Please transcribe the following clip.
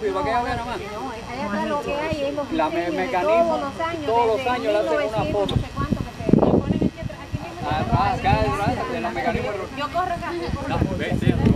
rápido, para que ella vea nada más. No, allá atrás lo que hay es los La diseños de mecanismo, todos los le años, hacen una 1900, foto. no sé cuánto que se ponen aquí mismo. Acá, de los mecanismos. Yo corro acá. No, ve, sí,